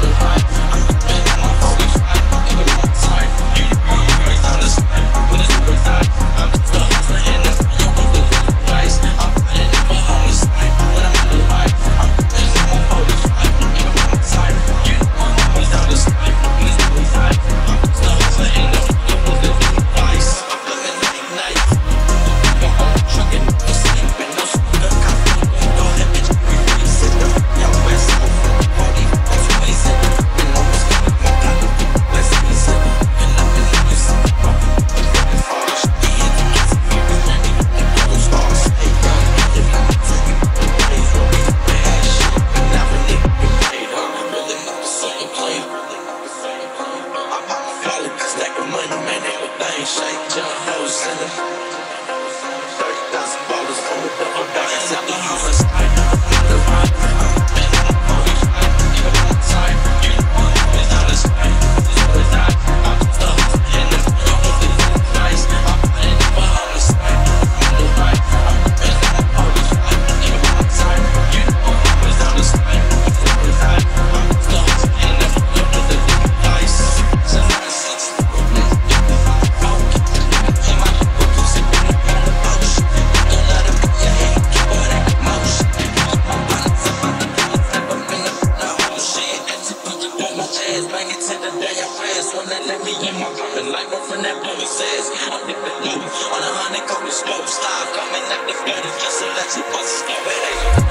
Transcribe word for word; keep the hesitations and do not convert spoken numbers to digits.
Shake your hoes in the thirty thousand ballers on the double back out the house. Let me in my pocket like one from that blue says I'm the blue on a honeycomb stove style coming at the gutter just to let you bust it.